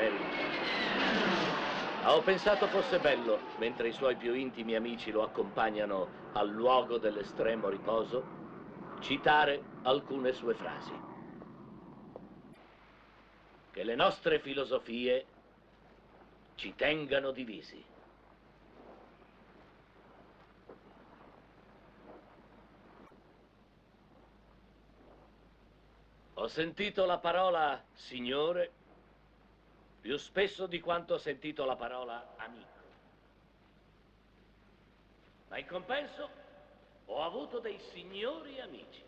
Ho pensato fosse bello, mentre i suoi più intimi amici lo accompagnano al luogo dell'estremo riposo, citare alcune sue frasi. Che le nostre filosofie ci tengano divisi. Ho sentito la parola Signore più spesso di quanto ho sentito la parola amico. Ma in compenso ho avuto dei signori amici.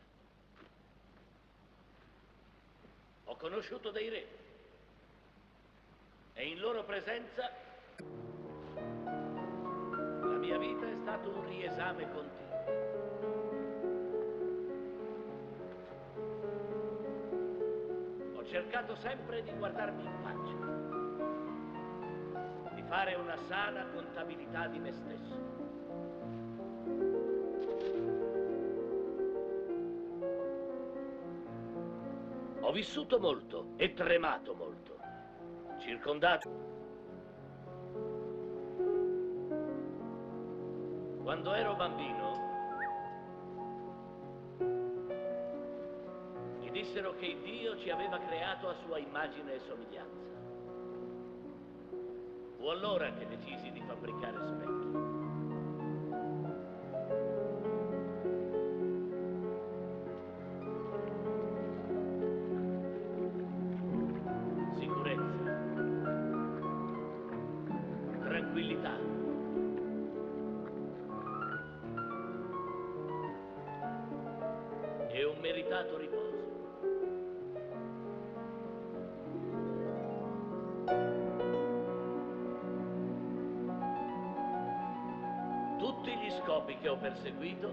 Ho conosciuto dei re e in loro presenza la mia vita è stato un riesame continuo. Ho cercato sempre di guardarmi in faccia, di fare una sana contabilità di me stesso. Ho vissuto molto e tremato molto, circondato. Quando ero bambino, mi dissero che Dio ci aveva creato a sua immagine e somiglianza. Fu allora che decisi di fabbricare specchi. Sicurezza, tranquillità, e un meritato riposo. Tutti gli scopi che ho perseguito,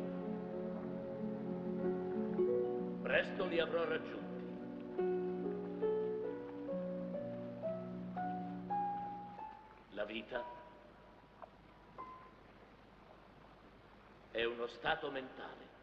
presto li avrò raggiunti. La vita è uno stato mentale.